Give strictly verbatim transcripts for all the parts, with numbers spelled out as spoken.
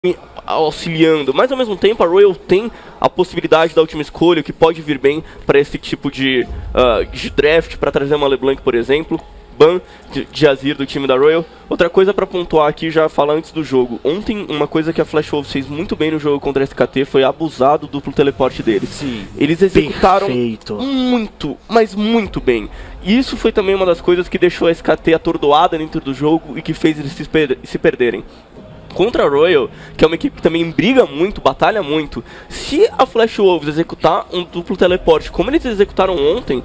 auxiliando, mas ao mesmo tempo a Royal tem a possibilidade da última escolha, que pode vir bem para esse tipo de, uh, de draft, para trazer uma LeBlanc, por exemplo, ban de, de Azir do time da Royal. Outra coisa para pontuar aqui, já falar antes do jogo, ontem uma coisa que a Flash Wolves fez muito bem no jogo contra a S K T foi abusar do duplo teleporte deles. Sim. Eles executaram Perfeito. muito, mas muito bem. E isso foi também uma das coisas que deixou a S K T atordoada dentro do jogo e que fez eles se, per se perderem. Contra a Royal, que é uma equipe que também briga muito, batalha muito, se a Flash Wolves executar um duplo teleporte como eles executaram ontem,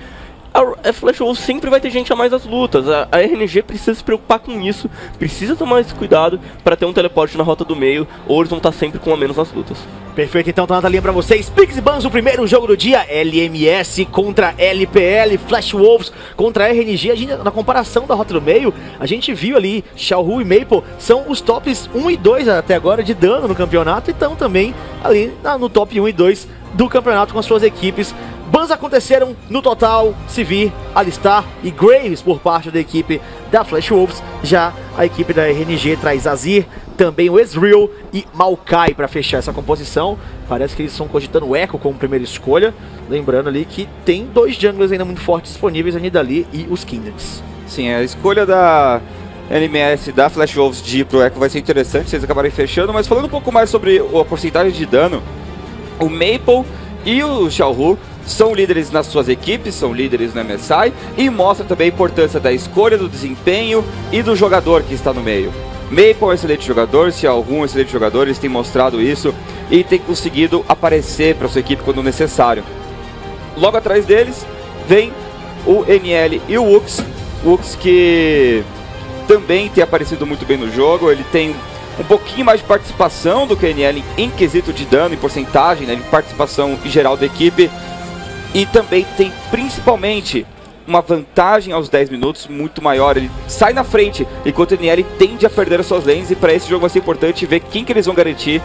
a Flash Wolves sempre vai ter gente a mais nas lutas. A, a R N G precisa se preocupar com isso, precisa tomar esse cuidado para ter um teleporte na rota do meio, ou eles vão estar sempre com a menos nas lutas. Perfeito, então tá na linha pra vocês. Pix e Bans, o primeiro jogo do dia, L M S contra L P L, Flash Wolves contra a R N G. A gente, na comparação da rota do meio, a gente viu ali, Xiaohu e Maple são os tops um e dois até agora de dano no campeonato, e estão também ali na, no top um e dois do campeonato com as suas equipes. Bans aconteceram no total, Sivir, Alistar e Graves por parte da equipe da Flash Wolves. Já a equipe da R N G traz Azir, também o Ezreal e Maokai para fechar essa composição. Parece que eles estão cogitando o Echo como primeira escolha. Lembrando ali que tem dois junglers ainda muito fortes disponíveis, a Nidalee e os Kindreds. Sim, a escolha da L M S da Flash Wolves de ir pro Echo vai ser interessante, vocês acabarem fechando. Mas falando um pouco mais sobre a porcentagem de dano, o Maple e o Xiaohu são líderes nas suas equipes, são líderes no M S I, e mostra também a importância da escolha, do desempenho e do jogador que está no meio. Maple é um excelente jogador, Xiaohu é um excelente jogador, eles têm mostrado isso e têm conseguido aparecer para sua equipe quando necessário. Logo atrás deles vem o N L e o Wux, Wux que também tem aparecido muito bem no jogo, ele tem um pouquinho mais de participação do que o N L em quesito de dano e porcentagem, né, de participação em geral da equipe. E também tem principalmente uma vantagem aos dez minutos muito maior. Ele sai na frente, enquanto o N L tende a perder as suas lanes. E para esse jogo vai ser importante ver quem que eles vão garantir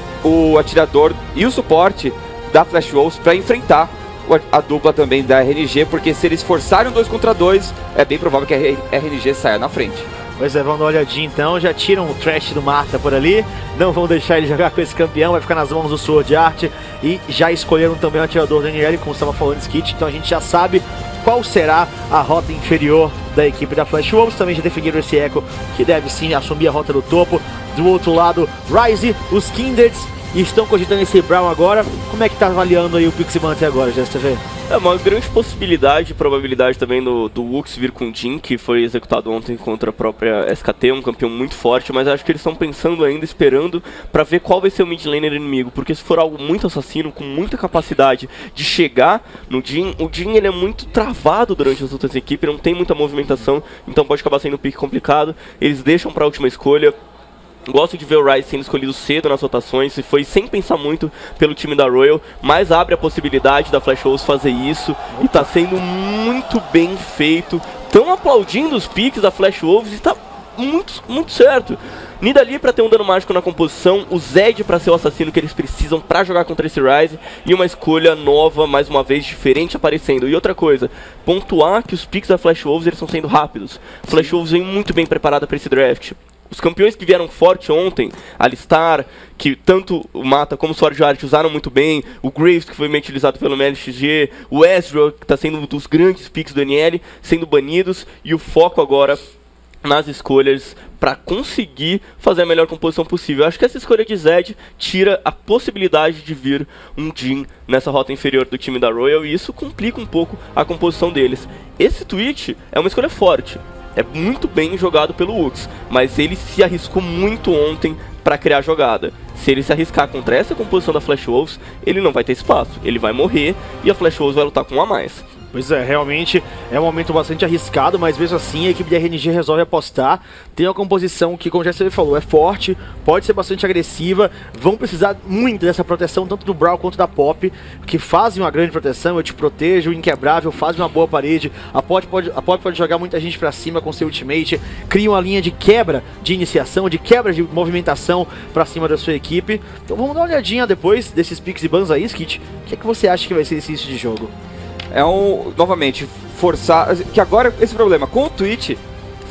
o atirador e o suporte da Flash Wolves para enfrentar a dupla também da R N G. Porque se eles forçarem um dois contra dois, é bem provável que a R N G saia na frente. Pois é, vão dar uma olhadinha então, já tiram o trash do Marta por ali, não vão deixar ele jogar com esse campeão, vai ficar nas mãos do Sword Art, e já escolheram também o atirador do N L, como estava falando, Skit, então a gente já sabe qual será a rota inferior da equipe da Flash Wolves. Também já definiram esse Echo, que deve sim assumir a rota do topo. Do outro lado, Ryze, os Kindreds, e estão cogitando esse Braum agora. Como é que tá avaliando aí o Pixibans até agora, G S T V? É uma grande possibilidade, probabilidade também do, do Wux vir com o Jhin, que foi executado ontem contra a própria S K T, um campeão muito forte, mas acho que eles estão pensando ainda, esperando para ver qual vai ser o mid laner inimigo, porque se for algo muito assassino, com muita capacidade de chegar no Jhin, o Jhin ele é muito travado durante as outras equipes, não tem muita movimentação, então pode acabar sendo um pique complicado. Eles deixam para a última escolha. Gosto de ver o Ryze sendo escolhido cedo nas rotações, e foi sem pensar muito pelo time da Royal, mas abre a possibilidade da Flash Wolves fazer isso, e tá sendo muito bem feito. Estão aplaudindo os picks da Flash Wolves e tá muito, muito certo. Nidalee para ter um dano mágico na composição, o Zed para ser o assassino que eles precisam para jogar contra esse Ryze, e uma escolha nova, mais uma vez, diferente aparecendo. E outra coisa, pontuar que os picks da Flash Wolves eles estão sendo rápidos. Flash Wolves vem muito bem preparada para esse draft. Os campeões que vieram forte ontem, Alistar, que tanto o Mata como o Sword Art usaram muito bem, o Graves, que foi bem utilizado pelo M L X G, o Ezreal, que está sendo um dos grandes picks do N L, sendo banidos, e o foco agora nas escolhas para conseguir fazer a melhor composição possível. Eu acho que essa escolha de Zed tira a possibilidade de vir um Jhin nessa rota inferior do time da Royal, e isso complica um pouco a composição deles. Esse tweet é uma escolha forte. É muito bem jogado pelo Wux, mas ele se arriscou muito ontem para criar a jogada. Se ele se arriscar contra essa composição da Flash Wolves, ele não vai ter espaço, ele vai morrer e a Flash Wolves vai lutar com um a mais. Pois é, realmente é um momento bastante arriscado, mas mesmo assim a equipe da R N G resolve apostar. Tem uma composição que, como o G S T V falou, é forte, pode ser bastante agressiva, vão precisar muito dessa proteção, tanto do Braum quanto da Pop, que fazem uma grande proteção. Eu te protejo, o Inquebrável faz uma boa parede, a Pop pode, a Pop pode jogar muita gente pra cima com seu ultimate, cria uma linha de quebra de iniciação, de quebra de movimentação pra cima da sua equipe. Então vamos dar uma olhadinha depois desses picks e bans aí, Skit. O que é que você acha que vai ser esse início de jogo? É um, novamente, forçar, que agora esse problema com o Twitch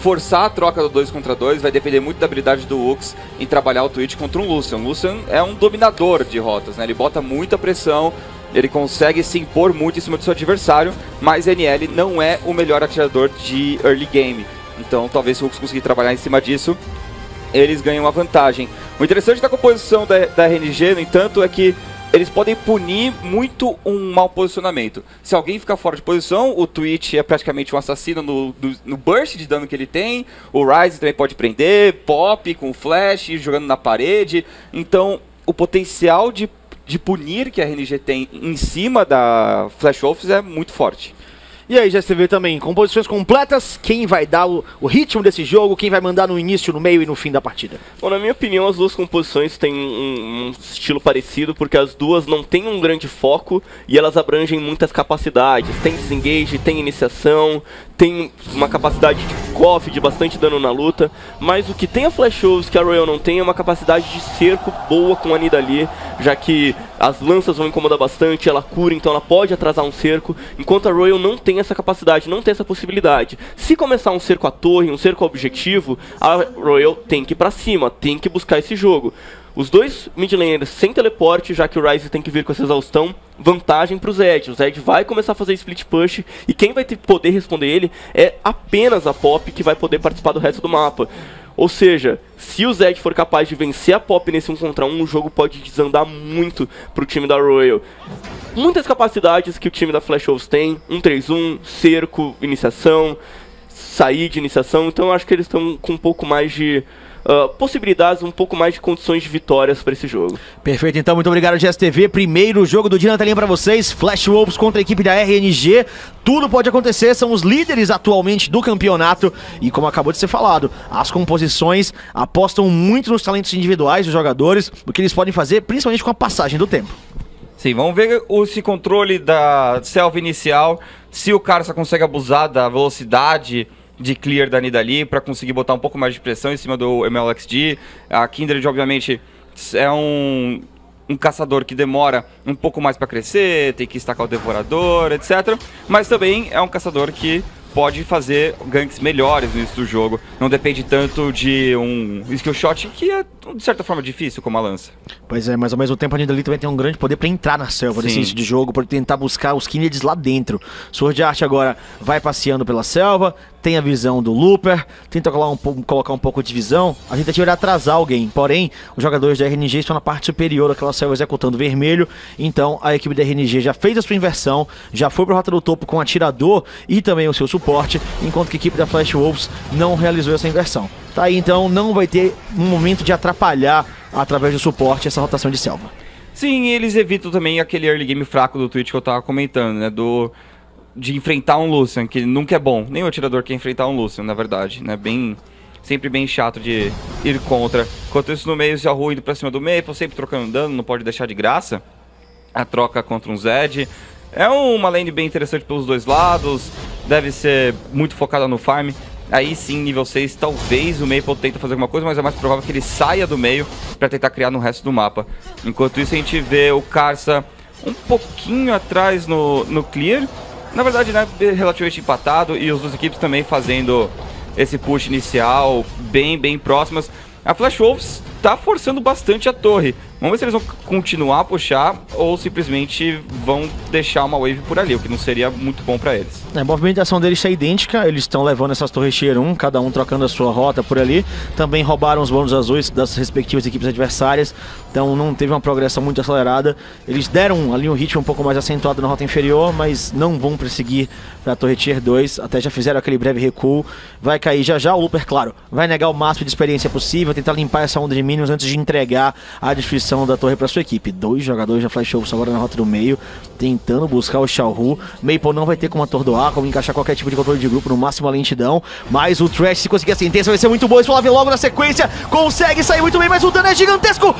forçar a troca do dois contra dois vai depender muito da habilidade do Ux em trabalhar o Twitch contra um Lucian. O Lucian é um dominador de rotas, né? Ele bota muita pressão, ele consegue se impor muito em cima do seu adversário, mas N L não é o melhor atirador de early game. Então talvez se o Ux conseguir trabalhar em cima disso, eles ganham a vantagem. O interessante da composição da, da R N G, no entanto, é que eles podem punir muito um mau posicionamento. Se alguém ficar fora de posição, o Twitch é praticamente um assassino no, no, no burst de dano que ele tem. O Ryze também pode prender, pop com flash, jogando na parede. Então, o potencial de, de punir que a R N G tem em cima da Flash Wolves é muito forte. E aí, já você vê também, composições completas, quem vai dar o, o ritmo desse jogo, quem vai mandar no início, no meio e no fim da partida? Bom, na minha opinião, as duas composições têm um, um estilo parecido, porque as duas não têm um grande foco e elas abrangem muitas capacidades. Tem disengage, tem iniciação, tem uma capacidade de coff, de bastante dano na luta, mas o que tem a Flash Wolves que a Royal não tem é uma capacidade de cerco boa com a Nidalee, já que as lanças vão incomodar bastante, ela cura, então ela pode atrasar um cerco, enquanto a Royal não tem essa capacidade, não tem essa possibilidade. Se começar um cerco à torre, um cerco objetivo, a Royal tem que ir pra cima, tem que buscar esse jogo. Os dois mid laners sem teleporte, já que o Ryze tem que vir com essa exaustão, vantagem pro Zed. O Zed vai começar a fazer split push e quem vai ter poder responder ele é apenas a Pop, que vai poder participar do resto do mapa. Ou seja, se o Zed for capaz de vencer a Pop nesse um contra um, o jogo pode desandar muito pro time da Royal. Muitas capacidades que o time da Flash Wolves tem, um três um, cerco, iniciação, sair de iniciação, então eu acho que eles estão com um pouco mais de Uh, possibilidades, um pouco mais de condições de vitórias para esse jogo. Perfeito, então muito obrigado G S T V, primeiro jogo do dia na telinha para vocês, Flash Wolves contra a equipe da R N G, tudo pode acontecer, são os líderes atualmente do campeonato e como acabou de ser falado, as composições apostam muito nos talentos individuais dos jogadores, o que eles podem fazer, principalmente com a passagem do tempo. Sim, vamos ver esse controle da selva inicial, se o cara só consegue abusar da velocidade de clear da Nidalee para conseguir botar um pouco mais de pressão em cima do M L X G. A Kindred, obviamente, é um, um caçador que demora um pouco mais para crescer, tem que estacar o Devorador, etcétera. Mas também é um caçador que pode fazer ganks melhores no início do jogo. Não depende tanto de um skill shot que é, de certa forma, difícil, como a lança. Pois é, mas ao mesmo tempo a Nidalee também tem um grande poder para entrar na selva desse início de jogo, para tentar buscar os Kindreds lá dentro. Sword Art agora vai passeando pela selva, tem a visão do Looper, tenta colocar um, pouco, colocar um pouco de visão, a tentativa era atrasar alguém, porém, os jogadores da R N G estão na parte superior daquela selva executando vermelho, então a equipe da R N G já fez a sua inversão, já foi para a rota do topo com o atirador e também o seu suporte, enquanto que a equipe da Flash Wolves não realizou essa inversão. Tá aí, então não vai ter um momento de atrapalhar através do suporte essa rotação de selva. Sim, eles evitam também aquele early game fraco do Twitch que eu tava comentando, né, do... de enfrentar um Lucian, que nunca é bom. Nem o atirador quer enfrentar um Lucian, na verdade, né? Bem, sempre bem chato de ir contra. Enquanto isso no meio, o Xiaohu indo pra cima do Maple, sempre trocando dano, não pode deixar de graça. A troca contra um Zed. É uma lane bem interessante pelos dois lados, deve ser muito focada no farm. Aí sim, nível seis, talvez o Maple tente fazer alguma coisa, mas é mais provável que ele saia do meio pra tentar criar no resto do mapa. Enquanto isso, a gente vê o Karsa um pouquinho atrás no, no clear. Na verdade, né, relativamente empatado e as duas equipes também fazendo esse push inicial bem, bem próximas. A Flash Wolves tá forçando bastante a torre. Vamos ver se eles vão continuar a puxar ou simplesmente vão deixar uma wave por ali, o que não seria muito bom pra eles. A movimentação deles está idêntica, eles estão levando essas torres tier um, cada um trocando a sua rota por ali. Também roubaram os bônus azuis das respectivas equipes adversárias, então não teve uma progressão muito acelerada. Eles deram ali um ritmo um pouco mais acentuado na rota inferior, mas não vão perseguir para a torre tier dois, até já fizeram aquele breve recuo. Vai cair já já, o Looper, claro, vai negar o máximo de experiência possível, tentar limpar essa onda de minions antes de entregar a destruição da torre para sua equipe. Dois jogadores da Flash Wolves agora na rota do meio, tentando buscar o Xiaohu. Maple não vai ter como atordoar, como encaixar qualquer tipo de controle de grupo, no máximo a lentidão, mas o Thresh, se conseguir a sentença, vai ser muito bom. Explode logo na sequência, consegue sair muito bem, mas o dano é gigantesco.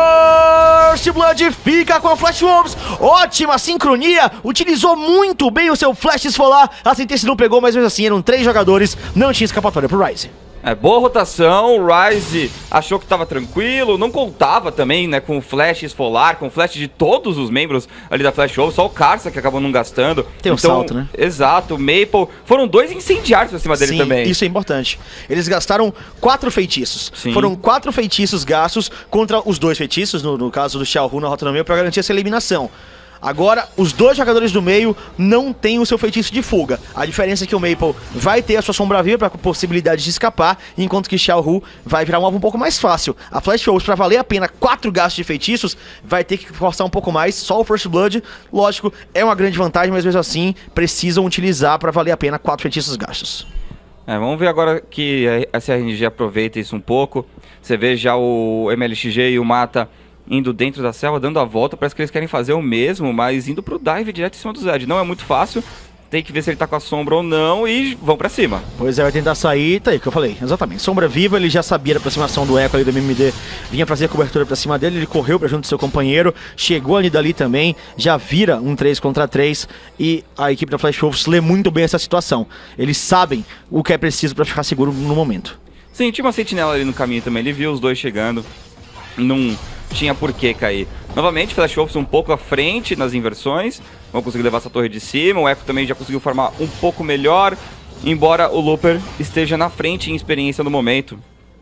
First Blood fica com a Flash Wolves, ótima sincronia, utilizou muito bem o seu Flash esfolar, a sentença não pegou, mas mesmo assim eram três jogadores, não tinha escapatória pro Ryze. É, boa rotação, o Ryze achou que estava tranquilo, não contava também, né, com o flash esfolar, com o flash de todos os membros ali da Flash Wolves, só o Karsa que acabou não gastando. Tem um então, salto, né? Exato, o Maple, foram dois incendiários pra cima dele Sim, também. Isso é importante. Eles gastaram quatro feitiços. Sim. Foram quatro feitiços gastos contra os dois feitiços, no, no caso do Xiaohu na rota no meio, para garantir essa eliminação. Agora, os dois jogadores do meio não têm o seu feitiço de fuga. A diferença é que o Maple vai ter a sua sombra viva para possibilidade de escapar, enquanto que Xiaohu vai virar um alvo um pouco mais fácil. A Flash Wolves, para valer a pena quatro gastos de feitiços, vai ter que forçar um pouco mais. Só o First Blood, lógico, é uma grande vantagem, mas mesmo assim, precisam utilizar para valer a pena quatro feitiços gastos. É, vamos ver agora que a S R N G aproveita isso um pouco. Você vê já o M L X G e o Mata indo dentro da selva, dando a volta. Parece que eles querem fazer o mesmo, mas indo pro dive direto em cima do Zed. Não é muito fácil, tem que ver se ele tá com a sombra ou não e vão pra cima. Pois é, vai tentar sair, tá aí o que eu falei, exatamente. Sombra viva, ele já sabia da aproximação do Echo ali do M M D, vinha fazer a cobertura pra cima dele, ele correu pra junto do seu companheiro, chegou ali dali também, já vira um três contra três e a equipe da Flash Wolves lê muito bem essa situação. Eles sabem o que é preciso pra ficar seguro no momento. Sim, tinha uma sentinela ali no caminho também, ele viu os dois chegando, não tinha por que cair. Novamente, Flash Wolves um pouco à frente nas inversões, vão conseguir levar essa torre de cima, o Echo também já conseguiu formar um pouco melhor, embora o Looper esteja na frente em experiência no momento.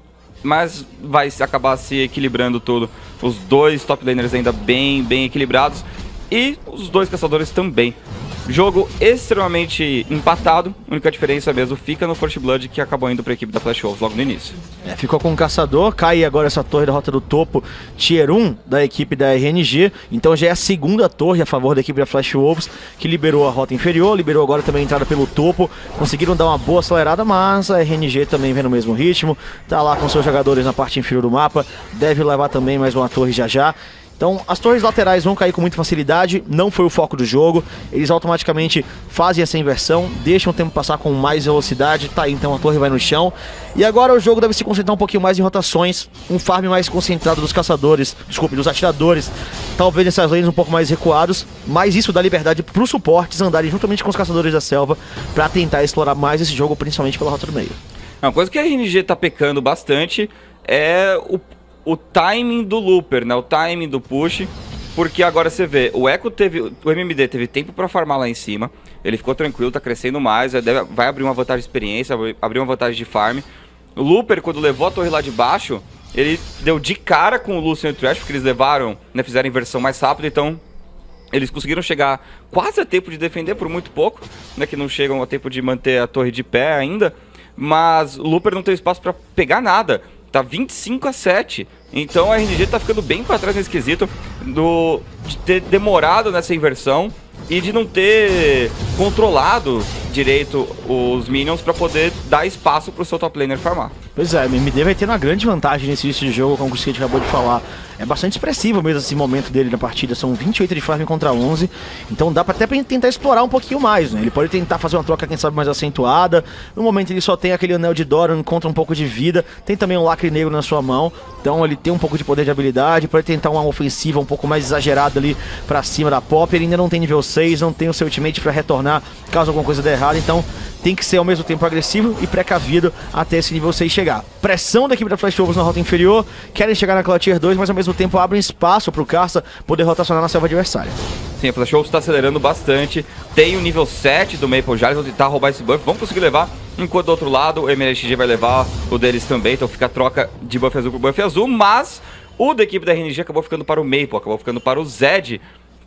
Mas vai acabar se equilibrando tudo. Os dois top laners ainda bem, bem equilibrados e os dois caçadores também. Jogo extremamente empatado, a única diferença mesmo fica no First Blood, que acabou indo para a equipe da Flash Wolves logo no início. É, ficou com o caçador, cai agora essa torre da rota do topo, tier um da equipe da R N G, então já é a segunda torre a favor da equipe da Flash Wolves, que liberou a rota inferior, liberou agora também a entrada pelo topo, conseguiram dar uma boa acelerada, mas a R N G também vem no mesmo ritmo, tá lá com seus jogadores na parte inferior do mapa, deve levar também mais uma torre já já. Então, as torres laterais vão cair com muita facilidade, não foi o foco do jogo, eles automaticamente fazem essa inversão, deixam o tempo passar com mais velocidade, tá aí, então a torre vai no chão. E agora o jogo deve se concentrar um pouquinho mais em rotações, um farm mais concentrado dos caçadores, desculpe, dos atiradores, talvez nessas lanes um pouco mais recuados, mas isso dá liberdade para os suportes andarem juntamente com os caçadores da selva para tentar explorar mais esse jogo, principalmente pela rota do meio. Uma coisa que a R N G tá pecando bastante é o o timing do Looper, né? O timing do push, porque agora você vê, o Echo teve, o M M D teve tempo para farmar lá em cima, ele ficou tranquilo, tá crescendo mais, vai, deve, vai abrir uma vantagem de experiência, vai abrir uma vantagem de farm. O Looper, quando levou a torre lá de baixo, ele deu de cara com o Lucian e o Trash, porque eles levaram, né, fizeram inversão mais rápido, então eles conseguiram chegar quase a tempo de defender por muito pouco, né, que não chegam a tempo de manter a torre de pé ainda, mas o Looper não teve espaço para pegar nada. Tá vinte e cinco a sete, então a R N G tá ficando bem para trás nesse quesito do, de ter demorado nessa inversão e de não ter controlado direito os minions para poder dar espaço pro seu top laner farmar. Pois é, o M M D vai ter uma grande vantagem nesse início de jogo, como o Skate acabou de falar. É bastante expressivo mesmo esse momento dele na partida, são vinte e oito de farm contra onze, então dá pra até pra tentar explorar um pouquinho mais, né? Ele pode tentar fazer uma troca, quem sabe, mais acentuada. No momento ele só tem aquele anel de Doran, encontra um pouco de vida, tem também um lacre negro na sua mão, então ele tem um pouco de poder de habilidade, pode tentar uma ofensiva um pouco mais exagerada ali pra cima da Pop. Ele ainda não tem nível seis, não tem o seu ultimate pra retornar caso alguma coisa dê errado, então tem que ser ao mesmo tempo agressivo e precavido até esse nível seis chegar. Pressão da equipe da Flash Wolves na rota inferior, querem chegar naquela tier dois, mas ao mesmo tempo abrem espaço pro Karsa poder rotacionar na selva adversária. Sim, a Flash Wolves está acelerando bastante, tem o nível sete do Maple Jars, vão tentar roubar esse buff, vão conseguir levar, enquanto do outro lado o M L X G vai levar o deles também, então fica a troca de buff azul por buff azul, mas o da equipe da R N G acabou ficando para o Maple, acabou ficando para o Zed,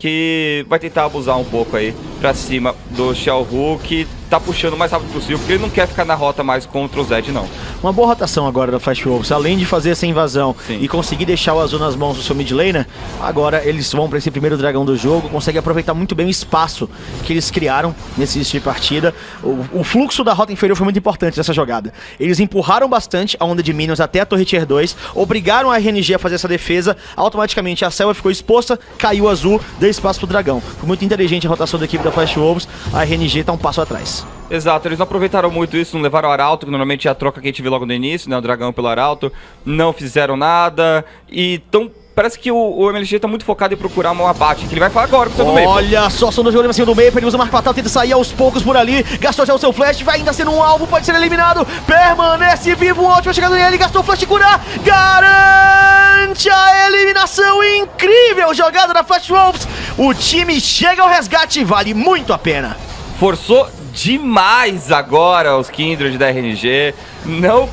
que vai tentar abusar um pouco aí pra cima do Xiaohu, que tá puxando o mais rápido possível, porque ele não quer ficar na rota mais contra o Zed, não. Uma boa rotação agora da Flash Wolves, além de fazer essa invasão Sim. e conseguir deixar o azul nas mãos do seu mid laner, agora eles vão para esse primeiro dragão do jogo, conseguem aproveitar muito bem o espaço que eles criaram nesse início de partida. O, o fluxo da rota inferior foi muito importante nessa jogada. Eles empurraram bastante a onda de minions até a torre tier dois, obrigaram a R N G a fazer essa defesa, automaticamente a selva ficou exposta, caiu azul, deu espaço pro dragão. Foi muito inteligente a rotação da equipe da Flash Wolves, a R N G tá um passo atrás. Exato, eles não aproveitaram muito isso, não levaram o Arauto, que normalmente é a troca que a gente vê logo no início, né, o dragão pelo Arauto, não fizeram nada e estão parece que o, o M L G tá muito focado em procurar um abate, que ele vai falar agora com o seu do meio. Olha só, só no jogo em cima do meio, ele usa o Marco Fatal, tenta sair aos poucos por ali, gastou já o seu flash, vai ainda sendo um alvo, pode ser eliminado, permanece vivo, um ótimo chegada nele, gastou o flash de curar, garante a eliminação, incrível jogada da Flash Wolves, o time chega ao resgate, vale muito a pena. Forçou demais agora os Kindred da R N G, não,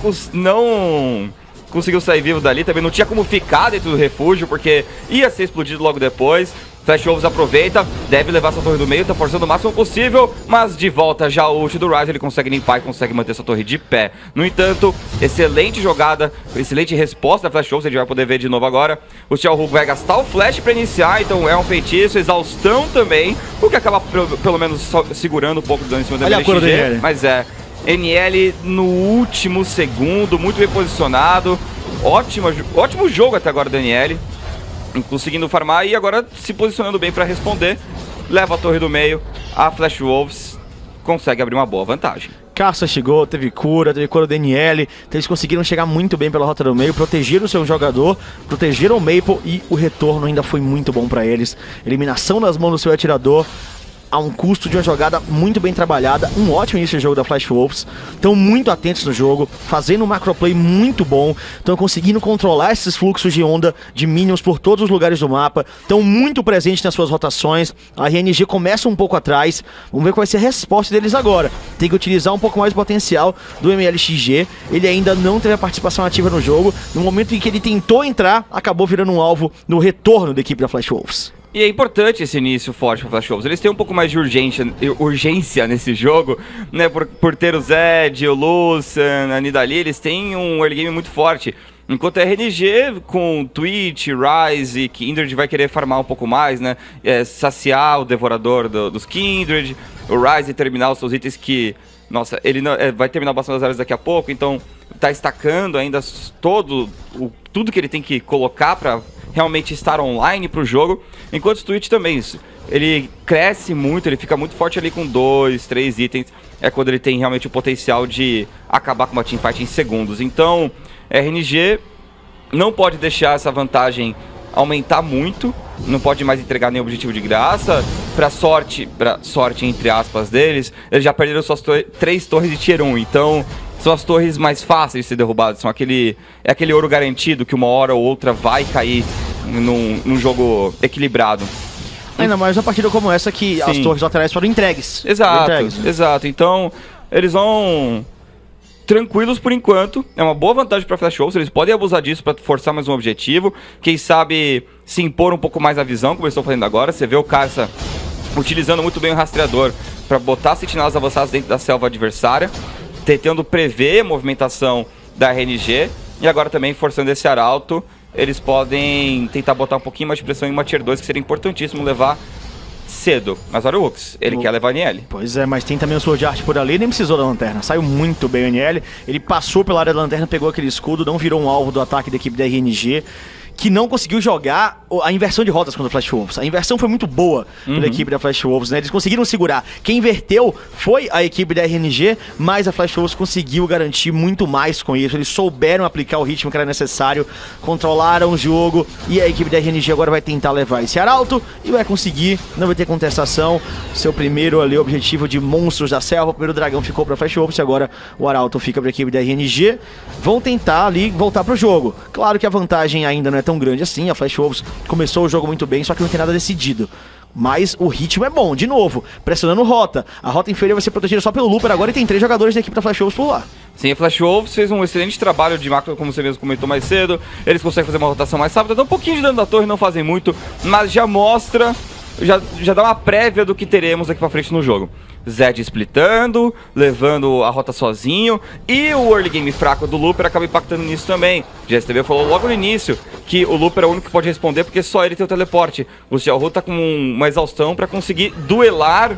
não conseguiu sair vivo dali, também não tinha como ficar dentro do refúgio, porque ia ser explodido logo depois. Flash Wolves aproveita, deve levar essa torre do meio, tá forçando o máximo possível, mas de volta já o ult do Ryze, ele consegue limpar e consegue manter essa torre de pé. No entanto, excelente jogada, excelente resposta da Flash Wolves, a gente vai poder ver de novo agora. O Xiaohu vai gastar o flash pra iniciar, então é um feitiço, exaustão também, o que acaba pelo menos segurando um pouco do dano em cima do M L G, mas é... N L no último segundo, muito bem posicionado, ótimo, ótimo jogo até agora do N L, conseguindo farmar e agora se posicionando bem para responder, leva a torre do meio, a Flash Wolves consegue abrir uma boa vantagem. Caça chegou, teve cura, teve cura do N L, então eles conseguiram chegar muito bem pela rota do meio, protegeram o seu jogador, protegeram o Maple e o retorno ainda foi muito bom para eles, eliminação nas mãos do seu atirador, a um custo de uma jogada muito bem trabalhada, um ótimo início de jogo da Flash Wolves, estão muito atentos no jogo, fazendo um macroplay muito bom, estão conseguindo controlar esses fluxos de onda de minions por todos os lugares do mapa, estão muito presentes nas suas rotações, a R N G começa um pouco atrás, vamos ver qual vai ser a resposta deles agora, tem que utilizar um pouco mais o potencial do M L X G, ele ainda não teve a participação ativa no jogo, no momento em que ele tentou entrar, acabou virando um alvo no retorno da equipe da Flash Wolves. E é importante esse início forte para Flash Wolves. Eles têm um pouco mais de urgência, urgência nesse jogo, né? Por, por ter o Zed, o Lucian, a Nidalee, eles têm um early game muito forte. Enquanto a R N G, com Twitch, Ryze, Kindred vai querer farmar um pouco mais, né? É, saciar o devorador do, dos Kindred, o Ryze terminar os seus itens que... Nossa, ele não, é, vai terminar bastante as áreas daqui a pouco, então tá estacando ainda todo, o, tudo que ele tem que colocar para realmente estar online pro jogo, enquanto o Twitch também, ele cresce muito, ele fica muito forte ali com dois, três itens, é quando ele tem realmente o potencial de acabar com uma teamfight em segundos. Então, R N G não pode deixar essa vantagem aumentar muito, não pode mais entregar nenhum objetivo de graça, pra sorte, pra sorte entre aspas deles, eles já perderam suas to três torres de tier um, então... São as torres mais fáceis de ser derrubadas, são aquele, é aquele ouro garantido que uma hora ou outra vai cair num, num jogo equilibrado. Ainda mais uma partida como essa que Sim. as torres laterais foram entregues. Exato, entregues, né? exato. Então, eles vão tranquilos por enquanto. É uma boa vantagem para Flash Wolves, eles podem abusar disso para forçar mais um objetivo. Quem sabe se impor um pouco mais a visão, como eles estão fazendo agora. Você vê o Karsa utilizando muito bem o rastreador para botar sentinelas avançadas dentro da selva adversária, tentando prever a movimentação da R N G e agora também forçando esse arauto, eles podem tentar botar um pouquinho mais de pressão em uma tier dois, que seria importantíssimo levar cedo. Mas olha o Ux, ele o... quer levar N L. Pois é, mas tem também o Sword Art por ali, nem precisou da lanterna, saiu muito bem o N L, ele passou pela área da lanterna, pegou aquele escudo, não virou um alvo do ataque da equipe da R N G, que não conseguiu jogar a inversão de rotas contra o Flash Wolves. A inversão foi muito boa uhum. pela equipe da Flash Wolves, né? Eles conseguiram segurar. Quem inverteu foi a equipe da R N G, mas a Flash Wolves conseguiu garantir muito mais com isso. Eles souberam aplicar o ritmo que era necessário, controlaram o jogo, e a equipe da R N G agora vai tentar levar esse arauto e vai conseguir, não vai ter contestação. Seu primeiro ali objetivo de monstros da selva, o primeiro dragão ficou para a Flash Wolves e agora o arauto fica para a equipe da R N G. Vão tentar ali voltar pro jogo. Claro que a vantagem ainda não é tão grande assim, a Flash Wolves começou o jogo muito bem, só que não tem nada decidido. Mas o ritmo é bom, de novo, pressionando rota. A rota inferior vai ser protegida só pelo Looper agora e tem três jogadores da equipe da Flash Wolves por lá. Sim, a Flash Wolves fez um excelente trabalho de macro, como você mesmo comentou mais cedo. Eles conseguem fazer uma rotação mais rápida, dá um pouquinho de dano da torre, não fazem muito, mas já mostra, já, já dá uma prévia do que teremos daqui pra frente no jogo. Zed splitando, levando a rota sozinho, e o early game fraco do Looper acaba impactando nisso também. G S T V falou logo no início que o Looper é o único que pode responder porque só ele tem o teleporte. O Xiaohu tá com uma exaustão para conseguir duelar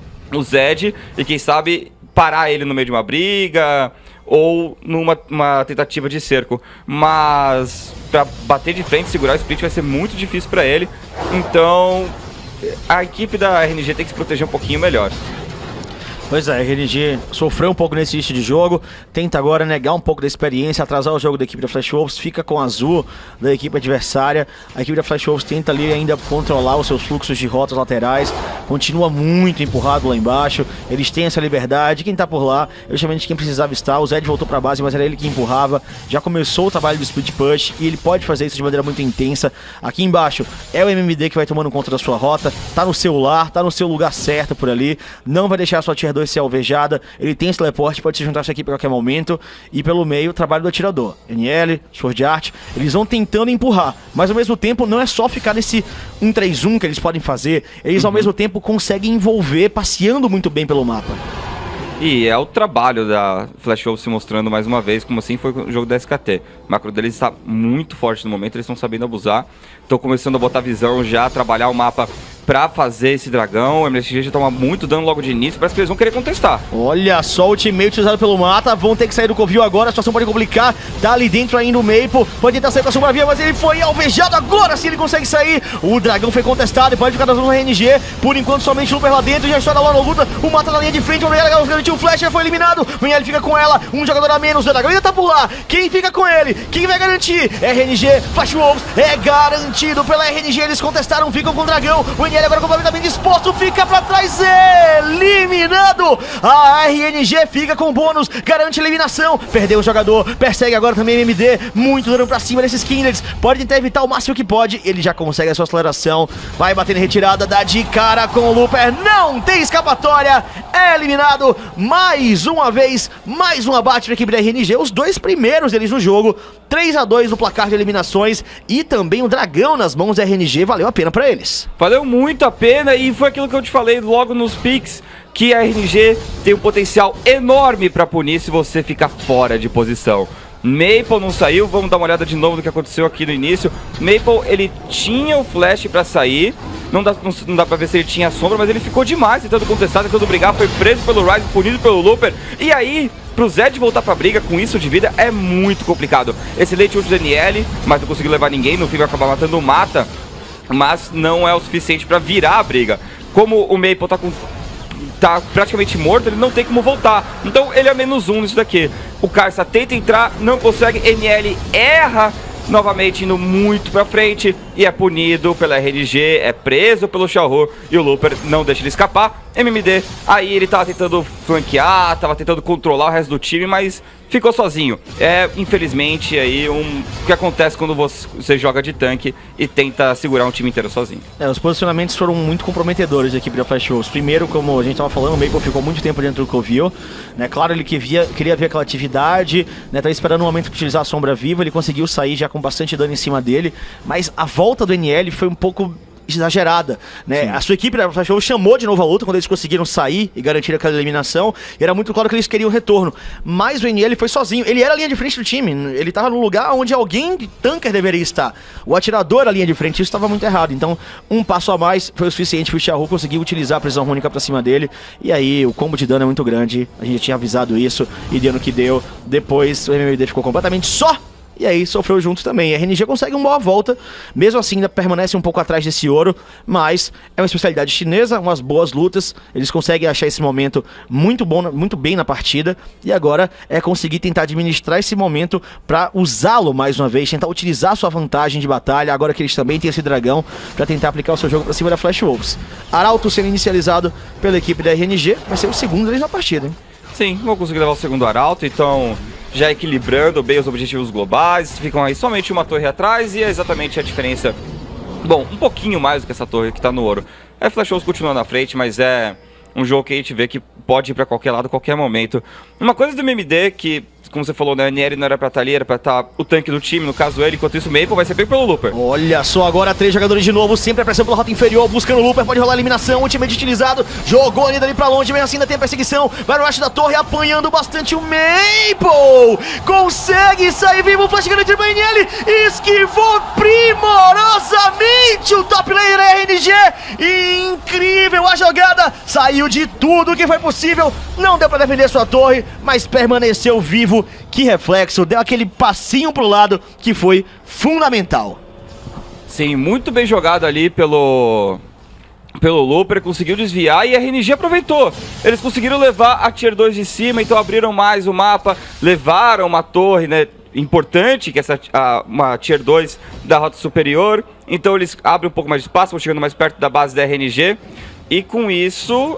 o Zed e quem sabe parar ele no meio de uma briga ou numa uma tentativa de cerco. Mas para bater de frente, segurar o split vai ser muito difícil para ele. Então a equipe da R N G tem que se proteger um pouquinho melhor. Pois é, a R N G sofreu um pouco nesse início de jogo, tenta agora negar um pouco da experiência, atrasar o jogo da equipe da Flash Wolves, fica com o azul da equipe adversária. A equipe da Flash Wolves tenta ali ainda controlar os seus fluxos de rotas laterais, continua muito empurrado lá embaixo, eles têm essa liberdade, quem tá por lá, é justamente quem precisava estar, o Zed voltou pra base, mas era ele que empurrava, já começou o trabalho do split push e ele pode fazer isso de maneira muito intensa. Aqui embaixo é o M M D que vai tomando conta da sua rota, tá no seu lar, tá no seu lugar certo por ali, não vai deixar a sua tier dois ser alvejada, ele tem esse teleporte, pode se juntar a sua equipe a qualquer momento, e pelo meio o trabalho do atirador, N L, Sword Art, eles vão tentando empurrar, mas ao mesmo tempo não é só ficar nesse um três um que eles podem fazer, eles uhum. ao mesmo tempo conseguem envolver, passeando muito bem pelo mapa. E é o trabalho da Flash Wolves se mostrando mais uma vez, como assim foi o jogo da S K T. O macro deles está muito forte no momento, eles estão sabendo abusar, estão começando a botar visão já, trabalhar o mapa pra fazer esse dragão. O M S G já toma muito dano logo de início, parece que eles vão querer contestar. Olha só o ultimate usado pelo Mata, vão ter que sair do Covil agora, a situação pode complicar, tá ali dentro ainda o Maple, pode tentar sair com a sombra via, mas ele foi alvejado agora, se ele consegue sair. O dragão foi contestado e pode ficar nas mãos da R N G, por enquanto somente o Looper lá dentro, já está na luta, o Mata na linha de frente, o Nel garantiu o flash, já foi eliminado, o Nel fica com ela, um jogador a menos, o dragão ainda tá por lá, quem fica com ele? Quem vai garantir? R N G, Flash Wolves, é garantido pela R N G, eles contestaram, ficam com o dragão, o N L agora completamente disposto, fica pra trás, eliminado. A R N G fica com bônus, garante eliminação, perdeu o jogador, persegue agora também o M M D, muito dano pra cima desses Kindreds, pode tentar evitar o máximo que pode, ele já consegue a sua aceleração, vai bater na retirada, dá de cara com o Looper, não tem escapatória, é eliminado, mais uma vez, mais um abate pra equipe da R N G, os dois primeiros deles no jogo, três a dois no placar de eliminações e também o dragão nas mãos da R N G, valeu a pena pra eles. Valeu muito a pena e foi aquilo que eu te falei logo nos picks, que a R N G tem um potencial enorme pra punir se você ficar fora de posição. Maple não saiu, vamos dar uma olhada de novo no que aconteceu aqui no início. Maple, ele tinha o flash pra sair, não dá, não, não dá pra ver se ele tinha a sombra, mas ele ficou demais tentando contestar, tentando brigar, foi preso pelo Ryze, punido pelo Looper, e aí, pro Zed voltar pra briga com isso de vida é muito complicado. Excelente ult do N L, mas não conseguiu levar ninguém, no fim vai acabar matando o Mata, mas não é o suficiente pra virar a briga. Como o Maple tá com... tá praticamente morto, ele não tem como voltar. Então ele é menos um nisso daqui. O Karsa tenta entrar, não consegue, N L erra, novamente indo muito pra frente e é punido pela R N G, é preso pelo Xiaohu e o Looper não deixa ele escapar. M M D, aí ele tava tentando flanquear, tava tentando controlar o resto do time, mas ficou sozinho. É, infelizmente, aí um, o que acontece quando você, você joga de tanque e tenta segurar um time inteiro sozinho. É, os posicionamentos foram muito comprometedores da equipe da Flash Wolves. Primeiro, como a gente tava falando, o Maple ficou muito tempo dentro do Covil, né? Claro, ele queria, queria ver aquela atividade, né? Tava esperando um momento para utilizar a sombra viva, ele conseguiu sair já com bastante dano em cima dele, mas a volta do N L foi um pouco exagerada, né? Sim. A sua equipe da Flash Wolves chamou de novo a luta quando eles conseguiram sair e garantir aquela eliminação, e era muito claro que eles queriam o retorno, mas o N L foi sozinho, ele era a linha de frente do time, ele estava no lugar onde alguém de tanker deveria estar, o atirador era a linha de frente, isso estava muito errado, então um passo a mais foi o suficiente para o Xiaohu conseguir utilizar a prisão única para cima dele, e aí o combo de dano é muito grande, a gente tinha avisado isso, e deu no que deu, depois o M M D ficou completamente só. E aí sofreu junto também. A R N G consegue uma boa volta, mesmo assim ainda permanece um pouco atrás desse ouro, mas é uma especialidade chinesa, umas boas lutas, eles conseguem achar esse momento muito bom, muito bem na partida, e agora é conseguir tentar administrar esse momento para usá-lo mais uma vez, tentar utilizar a sua vantagem de batalha, agora que eles também têm esse dragão, para tentar aplicar o seu jogo para cima da Flash Wolves. Arauto sendo inicializado pela equipe da R N G, vai ser o segundo deles na partida, hein? Sim, vão conseguir levar o segundo Arauto, então já equilibrando bem os objetivos globais, ficam aí somente uma torre atrás e é exatamente a diferença, bom, um pouquinho mais do que essa torre que tá no ouro. É Flash Wolves continua na frente, mas é um jogo que a gente vê que pode ir pra qualquer lado, a qualquer momento. Uma coisa do M M D que, como você falou, né, o N L não era pra estar ali, era pra estar o tanque do time, no caso ele, enquanto isso o Maple vai ser pego pelo Looper. Olha só, agora três jogadores de novo, sempre a pressão pela rota inferior, buscando o Looper, pode rolar a eliminação, ultimate utilizado, jogou ali dali pra longe, mesmo assim ainda tem a perseguição, vai no rush da torre, apanhando bastante o Maple, consegue sair vivo, o flash garantido para N L, esquivou primorosamente o top laner da R N G, incrível a jogada, saiu de tudo que foi possível, não deu pra defender sua torre, mas permaneceu vivo. Que reflexo, deu aquele passinho pro lado que foi fundamental. Sim, muito bem jogado ali pelo pelo Looper, conseguiu desviar e a R N G aproveitou. Eles conseguiram levar a Tier dois de cima, então abriram mais o mapa, levaram uma torre, né, importante, que é essa, a, uma Tier dois da rota superior. Então eles abrem um pouco mais de espaço, vão chegando mais perto da base da R N G. E com isso,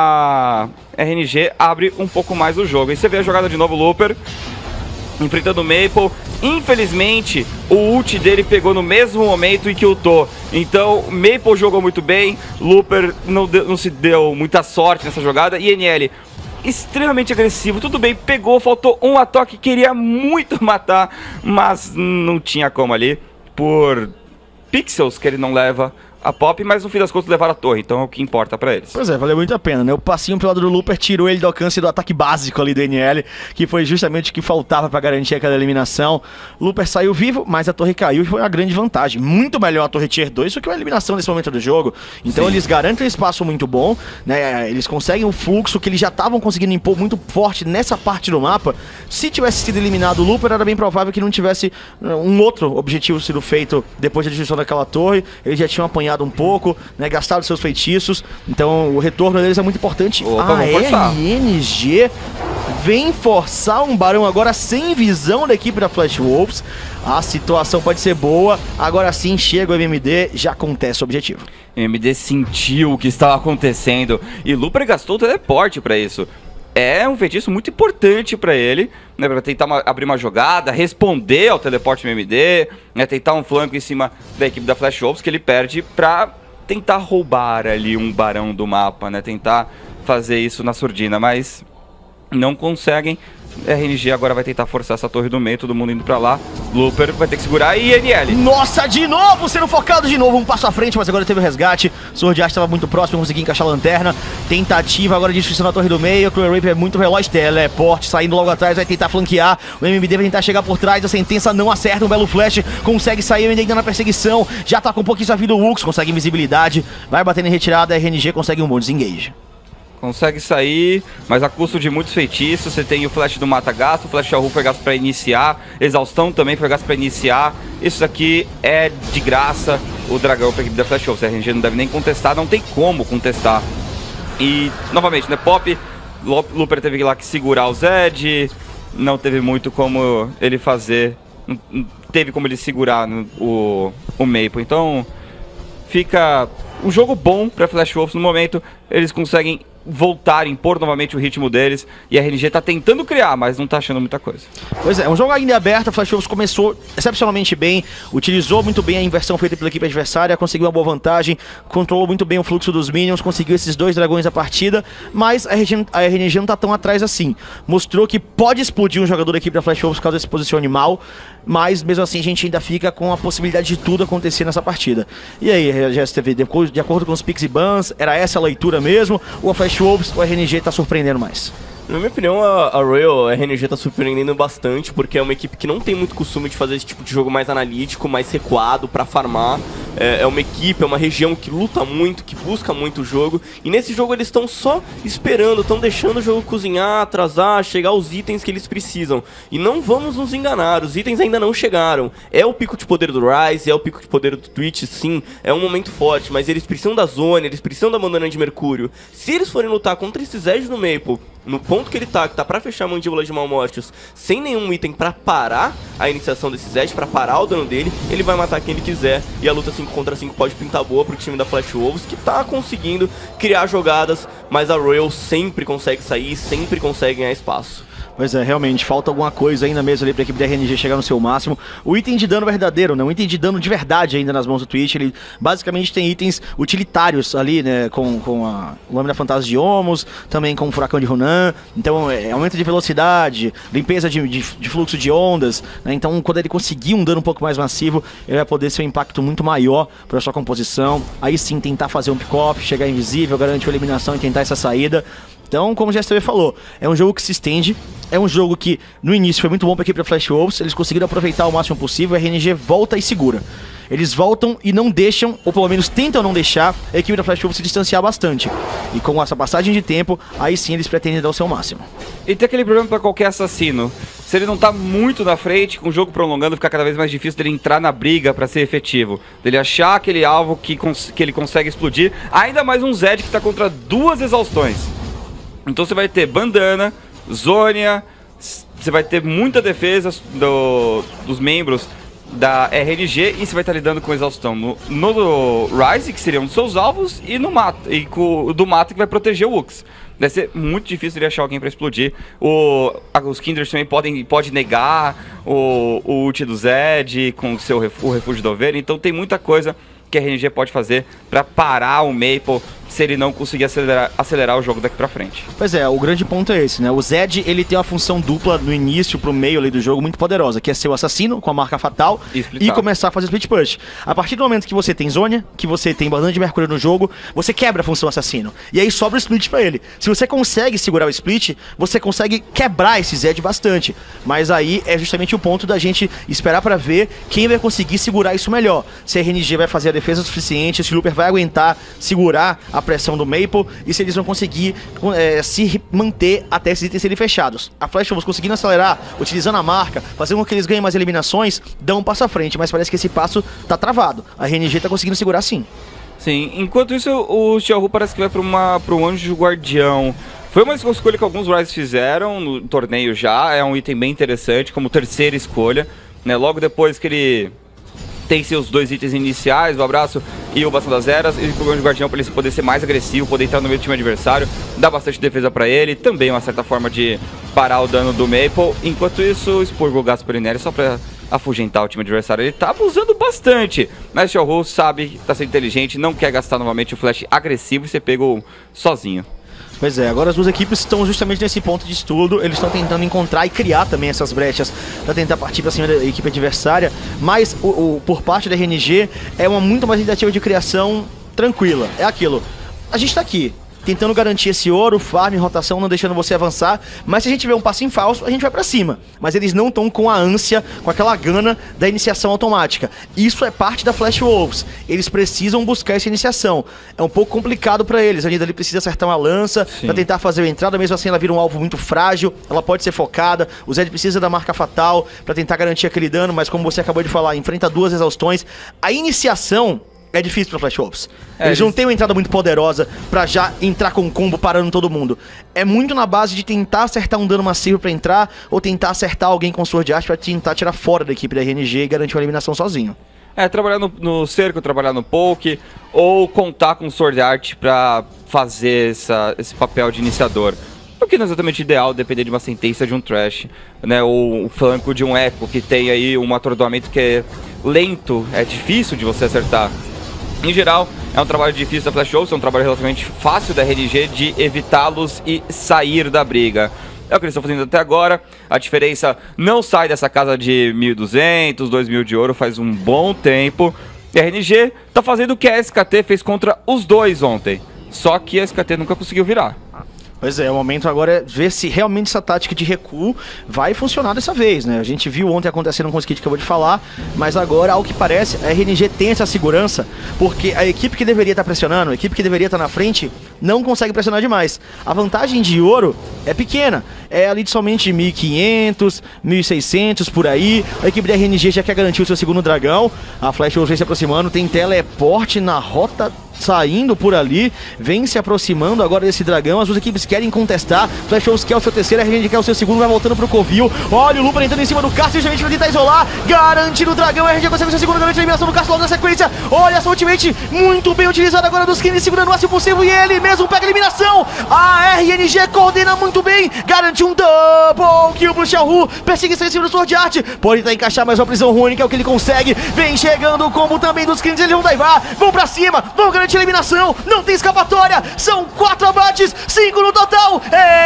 a R N G abre um pouco mais o jogo. E você vê a jogada de novo, Looper enfrentando o Maple. Infelizmente, o ult dele pegou no mesmo momento em que ultou. Então, Maple jogou muito bem, Looper não, deu, não se deu muita sorte nessa jogada. E N L, extremamente agressivo, tudo bem, pegou, faltou um a toque, queria muito matar, mas não tinha como ali, por pixels que ele não leva a Pop, mas no fim das contas levaram a torre, então é o que importa pra eles. Pois é, valeu muito a pena, né? O passinho pelo lado do Looper tirou ele do alcance do ataque básico ali do N L, que foi justamente o que faltava pra garantir aquela eliminação. Looper saiu vivo, mas a torre caiu e foi uma grande vantagem. Muito melhor a torre Tier dois do que a eliminação nesse momento do jogo. Então Sim. eles garantem um espaço muito bom, né? Eles conseguem um fluxo que eles já estavam conseguindo impor muito forte nessa parte do mapa. Se tivesse sido eliminado o Looper, era bem provável que não tivesse um outro objetivo sido feito depois da destruição daquela torre. Eles já tinham apanhado um pouco, né, gastado seus feitiços, então o retorno deles é muito importante. Opa, a R N G vem forçar um barão agora sem visão da equipe da Flash Wolves. A situação pode ser boa, agora sim chega o M M D, já acontece o objetivo. O M M D sentiu o que estava acontecendo e Looper gastou o teleporte para isso. É um feitiço muito importante para ele, né, para tentar uma, abrir uma jogada, responder ao teleporte do M M D, né, tentar um flanco em cima da equipe da Flash Wolves, que ele perde para tentar roubar ali um barão do mapa, né, tentar fazer isso na surdina, mas não conseguem. A R N G agora vai tentar forçar essa torre do meio, todo mundo indo pra lá. Looper vai ter que segurar e N L. Nossa, de novo, sendo focado de novo, um passo à frente, mas agora teve o resgate. Sword Art estava muito próximo, conseguiu encaixar a lanterna. Tentativa agora de destruição da torre do meio. Cruel Rape é muito veloz, teleporte, saindo logo atrás, vai tentar flanquear. O M M D vai tentar chegar por trás, a sentença não acerta, um belo flash, consegue sair, o M M D ainda na perseguição. Já tá com um pouquinho a vida o Wux, consegue invisibilidade, vai batendo em retirada, a R N G consegue um bom desengage. Consegue sair, mas a custo de muitos feitiços. Você tem o flash do mata gasto, o flash Xiaohu foi gasto para iniciar, exaustão também foi gasto para iniciar. Isso aqui é de graça o dragão para a equipe da Flash Wolves. A R N G não deve nem contestar, não tem como contestar. E novamente, né, Pop, Looper teve lá que segurar o Zed, não teve muito como ele fazer, não teve como ele segurar o, o Maple. Então fica um jogo bom para Flash Wolves no momento. Eles conseguem voltar, impor novamente o ritmo deles, e a R N G tá tentando criar, mas não tá achando muita coisa. Pois é, um jogo ainda aberto, a Flash Wolves começou excepcionalmente bem, utilizou muito bem a inversão feita pela equipe adversária, conseguiu uma boa vantagem, controlou muito bem o fluxo dos minions, conseguiu esses dois dragões da partida, mas a R N G não tá tão atrás assim. Mostrou que pode explodir um jogador da equipe da Flash Wolves caso ele se posicione mal, mas mesmo assim a gente ainda fica com a possibilidade de tudo acontecer nessa partida. E aí, G S T V, de acordo com os picks e bans, era essa a leitura mesmo, ou a Flash Wolves ou a R N G tá surpreendendo mais? Na minha opinião, a, a Royal, a R N G tá surpreendendo bastante, porque é uma equipe que não tem muito costume de fazer esse tipo de jogo mais analítico, mais recuado pra farmar. É, é uma equipe, é uma região que luta muito, que busca muito o jogo, e nesse jogo eles estão só esperando, estão deixando o jogo cozinhar, atrasar, chegar aos itens que eles precisam. E não vamos nos enganar, os itens ainda não chegaram. É o pico de poder do Ryze, é o pico de poder do Twitch, sim, é um momento forte, mas eles precisam da Zone, eles precisam da Bandana de Mercúrio. Se eles forem lutar contra esse Zed no Maple, no ponto que ele tá, que tá pra fechar a Mandíbula de Malmortius, sem nenhum item pra parar a iniciação desse Zed, pra parar o dano dele, ele vai matar quem ele quiser, e a luta cinco contra cinco pode pintar boa pro time da Flash Wolves, que tá conseguindo criar jogadas, mas a Royal sempre consegue sair, sempre consegue ganhar espaço. Pois é, realmente, falta alguma coisa ainda mesmo ali pra equipe da R N G chegar no seu máximo. O item de dano verdadeiro, né? Um item de dano de verdade ainda nas mãos do Twitch. Ele basicamente tem itens utilitários ali, né? Com, com a Lâmina Fantasma de Homos, também com o Furacão de Hunan. Então, é aumento de velocidade, limpeza de, de, de fluxo de ondas, né? Então, quando ele conseguir um dano um pouco mais massivo, ele vai poder ser um impacto muito maior pra sua composição. Aí sim, tentar fazer um pick-off, chegar invisível, garantir a eliminação e tentar essa saída. Então, como o G S T V falou, é um jogo que se estende, é um jogo que no início foi muito bom para a equipe da Flash Wolves, eles conseguiram aproveitar o máximo possível, a R N G volta e segura. eles voltam e não deixam, ou pelo menos tentam não deixar, a equipe da Flash Wolves se distanciar bastante. E com essa passagem de tempo, aí sim eles pretendem dar o seu máximo. E tem aquele problema para qualquer assassino. Se ele não tá muito na frente, com o jogo prolongando, fica cada vez mais difícil dele entrar na briga para ser efetivo. Dele achar aquele alvo que, que ele consegue explodir. Ainda mais um Zed que tá contra duas exaustões. Então você vai ter Bandana, Zhonya, você vai ter muita defesa do, dos membros da R N G e você vai estar lidando com exaustão no, no Ryze, que seria um dos seus alvos, e no Mata, e com o do Mata, que vai proteger o Wux. Deve ser muito difícil de achar alguém para explodir. O, os Kindred também podem pode negar o, o ult do Zed com o seu ref, o refúgio do Ovelha. Então tem muita coisa que a R N G pode fazer para parar o Maple se ele não conseguir acelerar, acelerar o jogo daqui pra frente. Pois é, o grande ponto é esse, né? O Zed, ele tem uma função dupla no início pro meio ali do jogo muito poderosa, que é ser o assassino com a marca fatal e, e começar a fazer split push. A partir do momento que você tem Zhonya, que você tem Bandana de Mercúrio no jogo, você quebra a função assassino. E aí sobra o split pra ele. Se você consegue segurar o split, você consegue quebrar esse Zed bastante. Mas aí é justamente o ponto da gente esperar pra ver quem vai conseguir segurar isso melhor. Se a R N G vai fazer a defesa suficiente, se o Looper vai aguentar segurar a pressão do Maple e se eles vão conseguir é, se manter até esses itens serem fechados. A Flash Wolves conseguindo acelerar, utilizando a marca, fazendo com que eles ganhem mais eliminações, dão um passo à frente, mas parece que esse passo tá travado. A R N G tá conseguindo segurar sim. Sim, enquanto isso o Xiaohu parece que vai para uma para um Anjo Guardião. Foi uma escolha que alguns Ryze fizeram no torneio já, é um item bem interessante como terceira escolha, né? Logo depois que ele tem seus dois itens iniciais, o Abraço e o Bastão das Eras, ele pegou o Guardião para ele poder ser mais agressivo, poder entrar no meio do time adversário, dar bastante defesa para ele, também uma certa forma de parar o dano do Maple. Enquanto isso, expurga o Gasparinelli só para afugentar o time adversário. Ele tá abusando bastante, mas o Xiaohu sabe, tá sendo inteligente, não quer gastar novamente o flash agressivo e ser pego sozinho. Pois é, agora as duas equipes estão justamente nesse ponto de estudo, eles estão tentando encontrar e criar também essas brechas para tentar partir para cima da equipe adversária, mas o, o, por parte da R N G é uma muito mais tentativa de criação tranquila, é aquilo, a gente tá aqui tentando garantir esse ouro, farm, rotação, não deixando você avançar, mas se a gente vê um passo em falso, a gente vai pra cima. Mas eles não estão com a ânsia, com aquela gana da iniciação automática. Isso é parte da Flash Wolves. Eles precisam buscar essa iniciação. É um pouco complicado pra eles. A Nidalee precisa acertar uma lança Sim. pra tentar fazer a entrada, mesmo assim ela vira um alvo muito frágil, ela pode ser focada. O Zed precisa da marca fatal pra tentar garantir aquele dano, mas como você acabou de falar, enfrenta duas exaustões. A iniciação é difícil pra Flash Wolves. É, eles, eles não têm uma entrada muito poderosa pra já entrar com um combo parando todo mundo. É muito na base de tentar acertar um dano massivo pra entrar, ou tentar acertar alguém com Sword Art pra tentar tirar fora da equipe da R N G e garantir uma eliminação sozinho. É, trabalhar no, no cerco, trabalhar no poke, ou contar com Sword Art pra fazer essa, esse papel de iniciador. O que não é exatamente ideal, depender de uma sentença de um Thresh, né, ou o flanco de um Echo, que tem aí um atordoamento que é lento, é difícil de você acertar. Em geral, é um trabalho difícil da Flash Wolves, é um trabalho relativamente fácil da R N G de evitá-los e sair da briga. É o que eles estão fazendo até agora, a diferença não sai dessa casa de mil e duzentos, dois mil de ouro faz um bom tempo. E a R N G está fazendo o que a S K T fez contra os dois ontem, só que a S K T nunca conseguiu virar. Pois é, o momento agora é ver se realmente essa tática de recuo vai funcionar dessa vez, né? A gente viu ontem acontecendo com o que acabou de falar, mas agora, ao que parece, a R N G tem essa segurança, porque a equipe que deveria estar pressionando, a equipe que deveria estar na frente, não consegue pressionar demais. A vantagem de ouro é pequena, é ali de somente mil e quinhentos, mil e seiscentos por aí. A equipe da R N G já quer garantir o seu segundo dragão, a Flash Wolves vem se aproximando, tem teleporte na rota saindo por ali, vem se aproximando agora desse dragão, as duas equipes querem contestar, Flash Wolves quer o seu terceiro, a R N G quer o seu segundo, vai voltando pro Covil, olha o Looper entrando em cima do Castro, justamente pra tentar isolar, garantindo o dragão, a R N G consegue o seu segundo, garante a eliminação do Castro logo na sequência, olha essa ultimate muito bem utilizada agora dos Kennedy, segurando o máximo possível e ele mesmo pega a eliminação, a R N G coordena muito bem, garante um double kill pro Xiaohu, perseguição em cima do Sword Art, pode tentar encaixar mais uma prisão ruim, que é o que ele consegue, vem chegando o combo também dos Kennedy, eles vão daivar, vão pra cima, vão garantir a eliminação, não tem escapatória, são quatro abates, cinco no total,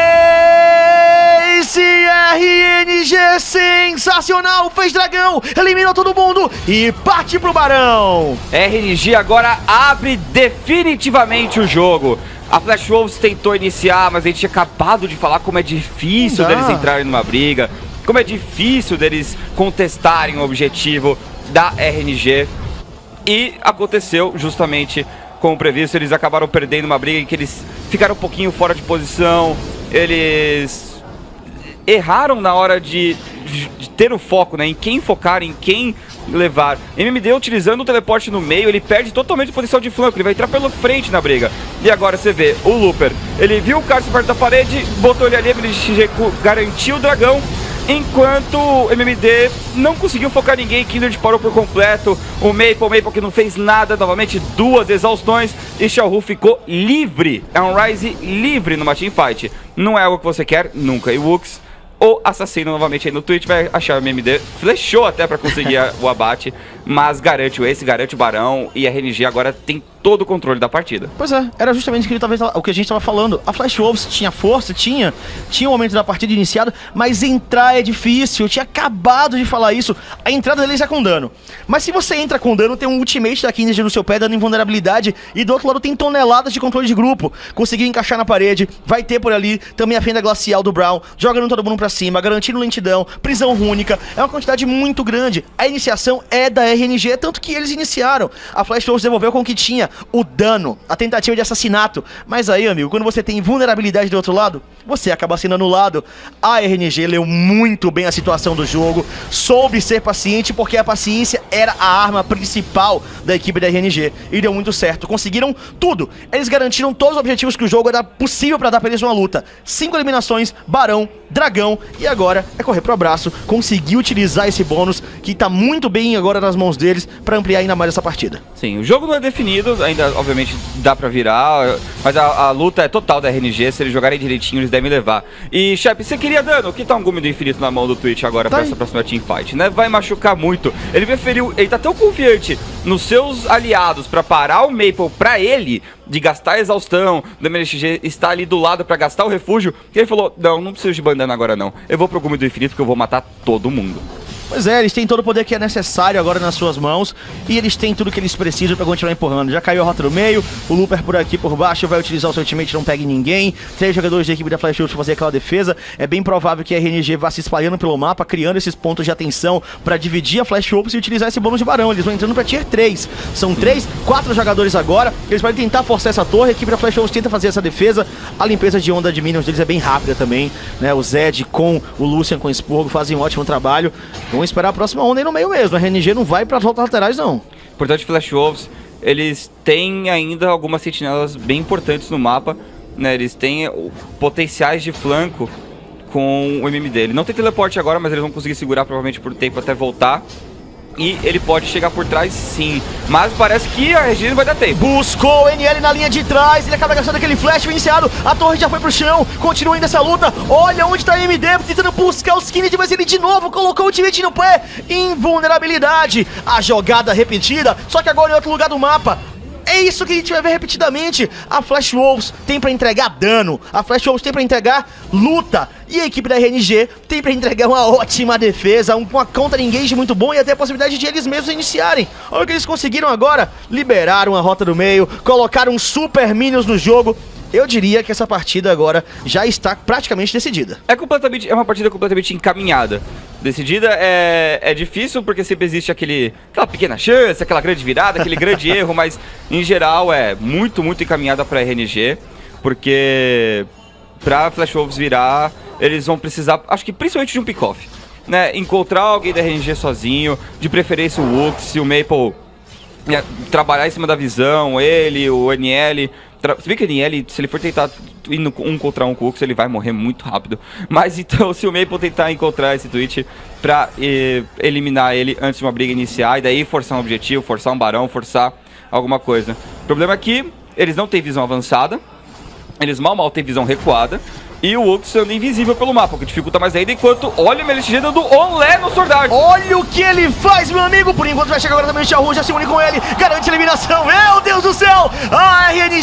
esse R N G sensacional, fez dragão, eliminou todo mundo e parte pro Barão. R N G agora abre definitivamente o jogo. A Flash Wolves tentou iniciar, mas a gente tinha acabado de falar como é difícil Não. deles entrarem numa briga, como é difícil deles contestarem o objetivo da R N G. E aconteceu justamente como previsto, eles acabaram perdendo uma briga em que eles ficaram um pouquinho fora de posição, eles erraram na hora de, de, de ter o foco, né, em quem focar, em quem levar. M M D utilizando o teleporte no meio, ele perde totalmente a posição de flanco, ele vai entrar pela frente na briga. E agora você vê o Looper, ele viu o Carson perto da parede, botou ele ali, ele garantiu o dragão, enquanto o M M D não conseguiu focar ninguém, Kindred parou por completo, o Maple, o Maple que não fez nada, novamente duas exaustões, e Xiaohu ficou livre, é um Ryze livre numa teamfight. Não é algo que você quer, nunca. E o Wux, o assassino novamente aí no Twitch, vai achar o M M D, flechou até pra conseguir a, o abate, mas garante o Ace, garante o Barão, e a R N G agora tem todo o controle da partida. Pois é, era justamente o que, ele, talvez, o que a gente estava falando. A Flash Wolves tinha força, tinha, tinha o momento da partida iniciado, mas entrar é difícil. Eu tinha acabado de falar isso. A entrada deles é com dano. Mas se você entra com dano, tem um ultimate da Kindred no seu pé, dando invulnerabilidade, e do outro lado tem toneladas de controle de grupo. Conseguiu encaixar na parede, vai ter por ali também a fenda glacial do Braum, jogando todo mundo pra cima, garantindo lentidão, prisão rúnica. É uma quantidade muito grande. A iniciação é da R N G, tanto que eles iniciaram. A Flash Wolves devolveu com o que tinha. O dano, a tentativa de assassinato. Mas aí, amigo, quando você tem vulnerabilidade do outro lado, você acaba sendo anulado. A R N G leu muito bem a situação do jogo, soube ser paciente, porque a paciência era a arma principal da equipe da R N G. E deu muito certo, conseguiram tudo. Eles garantiram todos os objetivos que o jogo era possível para dar pra eles uma luta. Cinco eliminações, Barão, Dragão, e agora é correr pro abraço, conseguir utilizar esse bônus, que tá muito bem agora nas mãos deles, pra ampliar ainda mais essa partida. Sim, o jogo não é definido, ainda obviamente dá pra virar, mas a, a luta é total da R N G, se eles jogarem direitinho eles devem levar. E Shep, você queria dano? Que tá um gume do infinito na mão do Twitch agora tá pra aí. Essa próxima teamfight, né? Vai machucar muito. Ele preferiu, ele tá tão confiante nos seus aliados pra parar o Maple pra ele, de gastar a exaustão, do M L X G está ali do lado pra gastar o refúgio, que ele falou, não, não preciso de bandana agora não, eu vou pro gume do infinito porque eu vou matar todo mundo. Pois é, eles têm todo o poder que é necessário agora nas suas mãos, e eles têm tudo que eles precisam pra continuar empurrando. Já caiu a rota no meio, o Looper por aqui por baixo vai utilizar o seu ultimate, não pegue ninguém. Três jogadores da equipe da Flash Wolves pra fazer aquela defesa. É bem provável que a R N G vá se espalhando pelo mapa, criando esses pontos de atenção pra dividir a Flash Wolves e utilizar esse bônus de Barão. Eles vão entrando pra tier três. São três, quatro jogadores agora. Eles podem tentar forçar essa torre, a equipe da Flash Wolves tenta fazer essa defesa. A limpeza de onda de minions deles é bem rápida também, né? O Zed com o Lucian com o Spurgo fazem um ótimo trabalho. Vamos esperar a próxima onda aí no meio mesmo. A R N G não vai para as voltas laterais, não. Portanto, Flash Wolves, eles têm ainda algumas sentinelas bem importantes no mapa, né? Eles têm potenciais de flanco com o M M D. Ele não tem teleporte agora, mas eles vão conseguir segurar provavelmente por tempo até voltar. E ele pode chegar por trás, sim. Mas parece que a Regina vai dar tempo. Buscou o N L na linha de trás. Ele acaba gastando aquele flash iniciado. A torre já foi pro chão. Continua ainda essa luta. Olha onde tá o M M D. Tentando buscar os Kennedy, mas ele de novo colocou o ultimate no pé. Invulnerabilidade. A jogada repetida. Só que agora em outro lugar do mapa. É isso que a gente vai ver repetidamente. A Flash Wolves tem pra entregar dano. A Flash Wolves tem pra entregar luta. E a equipe da R N G tem pra entregar uma ótima defesa, uma counter engage muito bom e até a possibilidade de eles mesmos iniciarem. Olha o que eles conseguiram agora. Liberaram a rota do meio, colocaram super minions no jogo. Eu diria que essa partida agora já está praticamente decidida. É, completamente, é uma partida completamente encaminhada. Decidida é, é difícil porque sempre existe aquele, aquela pequena chance, aquela grande virada, aquele grande erro, mas em geral é muito, muito encaminhada para a R N G, porque para Flash Wolves virar, eles vão precisar, acho que principalmente de um pick-off, né? Encontrar alguém da R N G sozinho, de preferência o Wux e o Maple, é, trabalhar em cima da visão, ele, o N L. Se bem que o N L, se ele for tentar ir no um contra um com o Wux, ele vai morrer muito rápido. Mas então, se o Maple tentar encontrar esse Twitch pra eh, eliminar ele antes de uma briga iniciar, e daí forçar um objetivo, forçar um barão, forçar alguma coisa. O problema é que eles não têm visão avançada, eles mal mal têm visão recuada, e o Wux anda invisível pelo mapa, o que dificulta mais ainda, enquanto olha o M L X G dando onlé no Sword. Olha o que ele faz, meu amigo. Por enquanto vai chegar agora também o Xiaohu, já se une com ele, garante a eliminação. Meu Deus do céu, a R N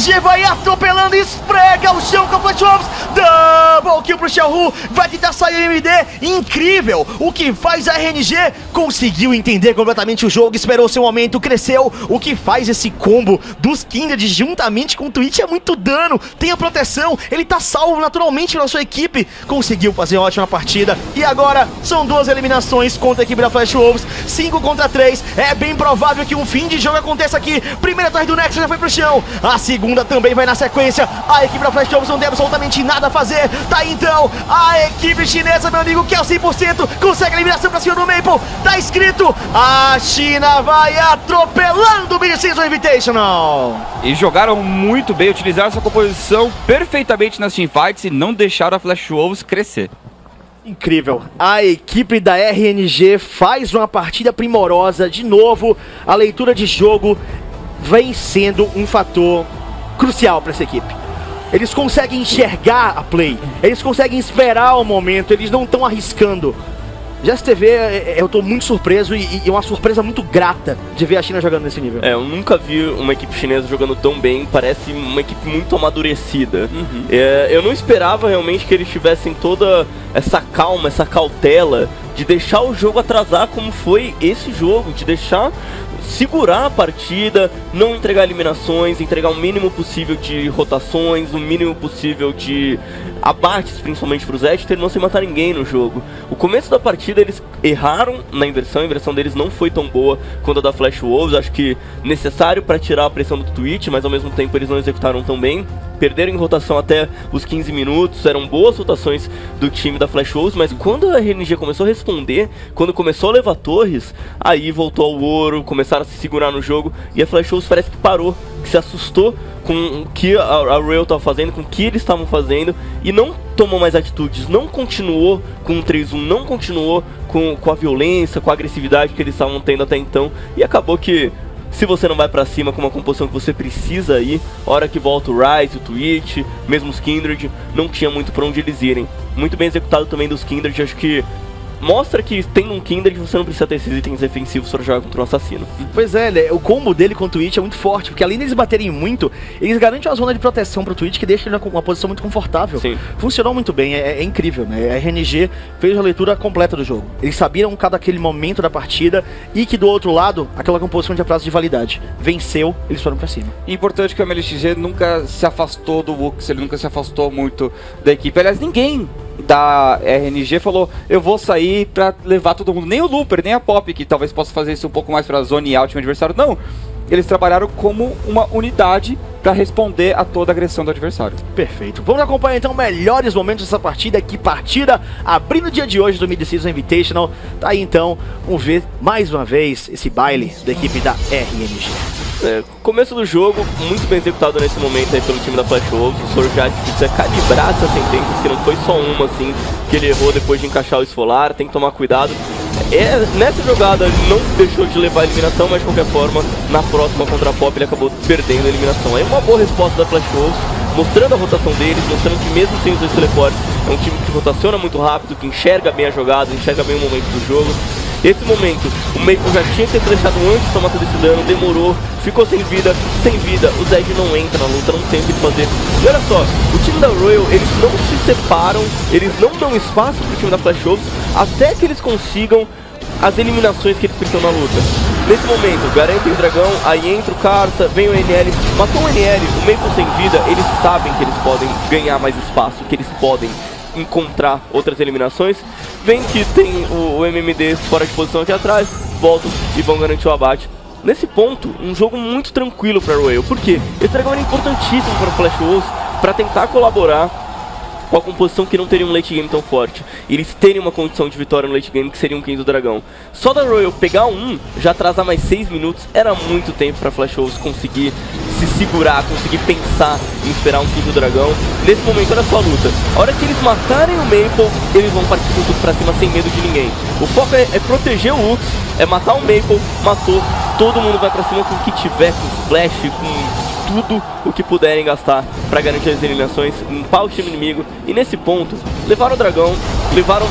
G vai atropelando, esfrega o chão com a Flash Wolves. Double kill pro Xiaohu, vai tentar sair o M D. Incrível o que faz a R N G. Conseguiu entender completamente o jogo, esperou seu momento, cresceu. O que faz esse combo dos Kindred juntamente com o Twitch é muito dano. Tem a proteção, ele tá salvo naturalmente na sua equipe. Conseguiu fazer uma ótima partida. E agora são duas eliminações contra a equipe da Flash Wolves. cinco contra três. É bem provável que um fim de jogo aconteça aqui. Primeira torre do Nexus já foi pro chão. A segunda também vai na sequência. A equipe da Flash Wolves não tem absolutamente nada a fazer. Tá aí então a equipe chinesa, meu amigo, que é o cem por cento. Consegue a eliminação pra cima do Maple. Tá escrito: a China vai atropelando o Mid-Season Invitational. E jogaram muito bem, utilizaram essa composição perfeitamente nas teamfights e não deixaram a Flash Wolves crescer. Incrível. A equipe da R N G faz uma partida primorosa. De novo, a leitura de jogo vem sendo um fator crucial para essa equipe. Eles conseguem enxergar a play, eles conseguem esperar o momento, eles não estão arriscando. Já se T V, eu tô muito surpreso e, e uma surpresa muito grata de ver a China jogando nesse nível. É, eu nunca vi uma equipe chinesa jogando tão bem, parece uma equipe muito amadurecida. Uhum. É, eu não esperava realmente que eles tivessem toda essa calma, essa cautela de deixar o jogo atrasar como foi esse jogo, de deixar segurar a partida, não entregar eliminações, entregar o mínimo possível de rotações, o mínimo possível de abates, principalmente para os Edge, não sem matar ninguém no jogo. O começo da partida eles erraram na inversão, a inversão deles não foi tão boa quanto a da Flash Wolves, acho que necessário para tirar a pressão do Twitch, mas ao mesmo tempo eles não executaram tão bem. Perderam em rotação até os quinze minutos, eram boas rotações do time da Flash Wolves, mas quando a R N G começou a responder, quando começou a levar torres, aí voltou ao ouro, começaram a se segurar no jogo, e a Flash Wolves parece que parou, que se assustou com o que a, a Rail estava fazendo, com o que eles estavam fazendo, e não tomou mais atitudes, não continuou com o três um, não continuou com, com a violência, com a agressividade que eles estavam tendo até então, e acabou que se você não vai pra cima com uma composição que você precisa ir, hora que volta o Ryze, o Twitch, mesmo os Kindred, não tinha muito pra onde eles irem. Muito bem executado também dos Kindred, acho que mostra que tendo um Kindred você não precisa ter esses itens defensivos para jogar contra um assassino. Pois é, né? O combo dele com o Twitch é muito forte, porque além deles baterem muito, eles garantem uma zona de proteção pro Twitch que deixa ele numa posição muito confortável. Sim. Funcionou muito bem, é, é incrível, né? A R N G fez a leitura completa do jogo. Eles sabiam cada aquele momento da partida e que do outro lado, aquela composição de prazo de validade. Venceu, eles foram pra cima. Importante que o M L X G nunca se afastou do Wux, ele nunca se afastou muito da equipe. Aliás, ninguém da R N G falou, eu vou sair pra levar todo mundo, nem o Looper, nem a Pop, que talvez possa fazer isso um pouco mais pra zonear o time adversário, não. Eles trabalharam como uma unidade para responder a toda a agressão do adversário. Perfeito. Vamos acompanhar então melhores momentos dessa partida. Que partida abrindo o dia de hoje do Mid-Season Invitational. Tá aí então, vamos ver mais uma vez esse baile da equipe da R N G. É, começo do jogo, muito bem executado nesse momento aí pelo time da Flash Wolves. O Sorjat precisa calibrar essas sentenças, que não foi só uma assim que ele errou depois de encaixar o esfolar, tem que tomar cuidado. É, nessa jogada ele não deixou de levar a eliminação, mas de qualquer forma, na próxima contra a Pop ele acabou perdendo a eliminação. Aí uma boa resposta da Flash Wolves, mostrando a rotação deles, mostrando que mesmo sem os dois teleportes, é um time que rotaciona muito rápido, que enxerga bem a jogada, enxerga bem o momento do jogo. Esse momento, o Maple já tinha que ter deixado antes de tomar todo esse dano, demorou, ficou sem vida, sem vida, o Zed não entra na luta, não tem o que fazer. E olha só, o time da Royal, eles não se separam, eles não dão espaço pro time da Flash Wolves, até que eles consigam as eliminações que eles precisam na luta. Nesse momento, garantem o dragão, aí entra o Karsa, vem o N L, matou o N L, o Maple sem vida, eles sabem que eles podem ganhar mais espaço, que eles podem encontrar outras eliminações. Vem que tem o, o M M D fora de posição aqui atrás, voltam e vão garantir o abate. Nesse ponto, um jogo muito tranquilo para Royal. Por quê? Esse dragão era importantíssimo para o Flash Wolves para tentar colaborar com a composição que não teria um late game tão forte. E eles terem uma condição de vitória no late game que seria um King do dragão. Só da Royal pegar um, já atrasar mais seis minutos, era muito tempo para Flash Wolves conseguir se segurar, conseguir pensar em esperar um King do dragão. Nesse momento, olha só a luta. A hora que eles matarem o Maple, eles vão partir com tudo pra cima sem medo de ninguém. O foco é, é proteger o Ux, é matar o Maple, matou, todo mundo vai pra cima com o que tiver, com flash, com tudo o que puderem gastar para garantir as eliminações, limpar o time inimigo. E nesse ponto, levaram o dragão, levaram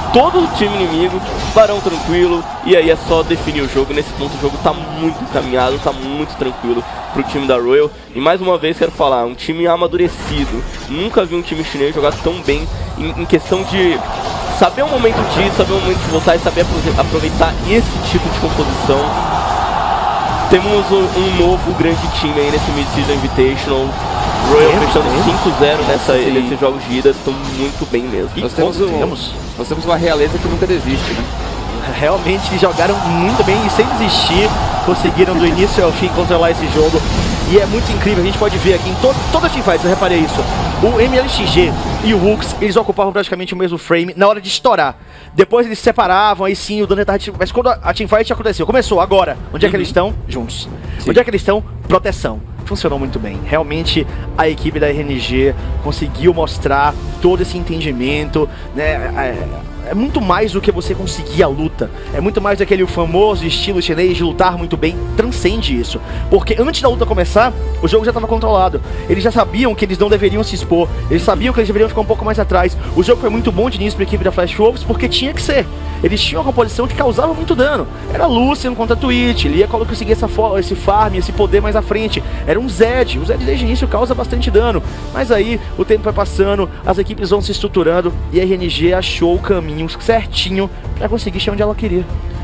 todo o time inimigo, Barão tranquilo, e aí é só definir o jogo. Nesse ponto o jogo tá muito encaminhado, tá muito tranquilo pro time da Royal. E mais uma vez quero falar, um time amadurecido. Nunca vi um time chinês jogar tão bem em, em questão de saber o momento de ir, saber o momento de voltar e saber aproveitar esse tipo de composição. Temos um, um novo grande time aí nesse Mid-Season Invitational. Royal fechando cinco zero nessa, nesses jogos de ida, estão muito bem mesmo. Nós temos, um, temos? nós temos uma realeza que nunca desiste, né? Realmente jogaram muito bem e sem desistir, conseguiram do início ao fim controlar esse jogo. E é muito incrível, a gente pode ver aqui em to todas as teamfights, eu reparei isso. O M L X G e o Wux, eles ocupavam praticamente o mesmo frame na hora de estourar. Depois eles se separavam, aí sim o dano tava... Mas quando a teamfight aconteceu, começou agora. Onde é que eles estão? Juntos. Sim. Onde é que eles estão? Proteção. Funcionou muito bem. Realmente a equipe da R N G conseguiu mostrar todo esse entendimento, né? É muito mais do que você conseguir a luta. É muito mais daquele famoso estilo chinês de lutar muito bem. Transcende isso. Porque antes da luta começar, o jogo já estava controlado. Eles já sabiam que eles não deveriam se expor. Eles sabiam que eles deveriam ficar um pouco mais atrás. O jogo foi muito bom de início para a equipe da Flash Wolves porque tinha que ser. Eles tinham uma composição que causava muito dano. Era Lucian contra Twitch. Ele ia conseguir essa esse farm, esse poder mais à frente. Era um Zed. O Zed desde o início causa bastante dano. Mas aí o tempo vai passando, as equipes vão se estruturando e a R N G achou o caminho certinho para conseguir chegar onde ela queria.